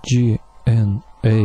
GNA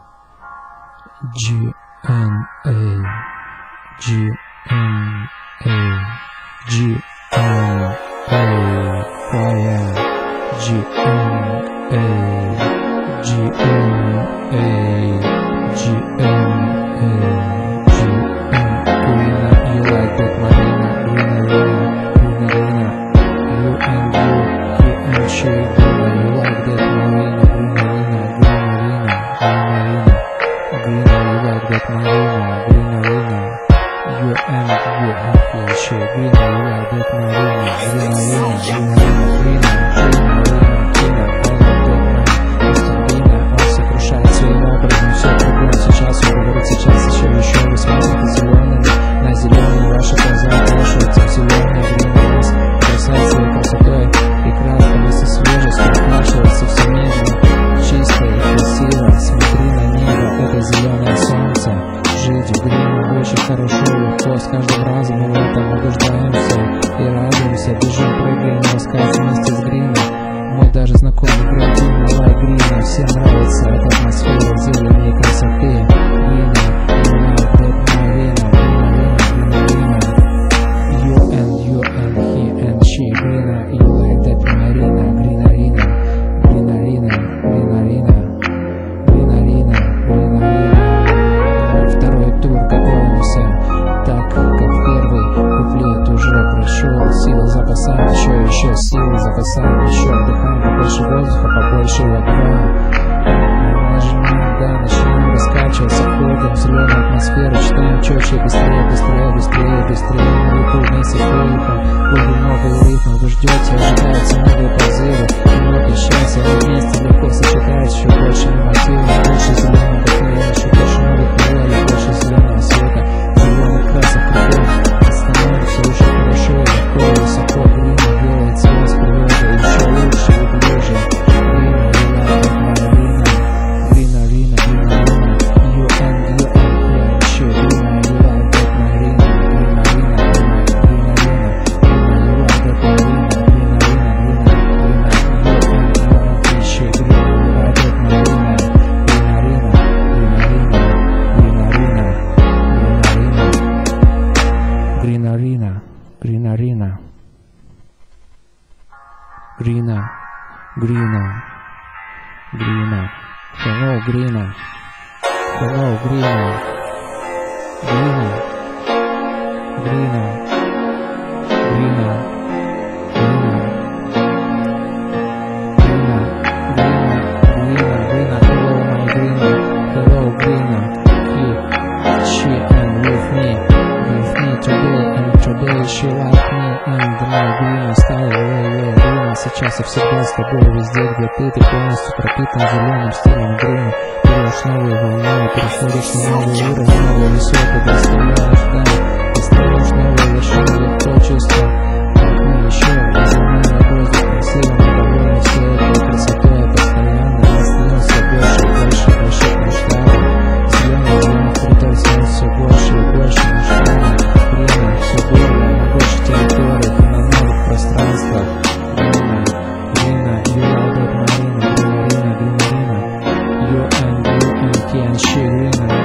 Сейчас и всегда с тобой везде, где ты полностью пропитан зеленым стилем грина. Берешь новую волну, переходишь на новый уровень, новую высоту, доставляешь даль. Ты строишь новые вершины, легко чувство. Пахни еще, резонирует воздух красивым, недовольный всей этой красотой. Постоянно остается больше и больше масштаба. Зеленый коридор становится все больше и больше масштаба. Грина все более, на больше территорий, на новых пространствах.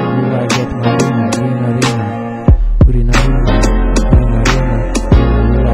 Green arena,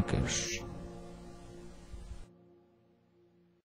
кэш.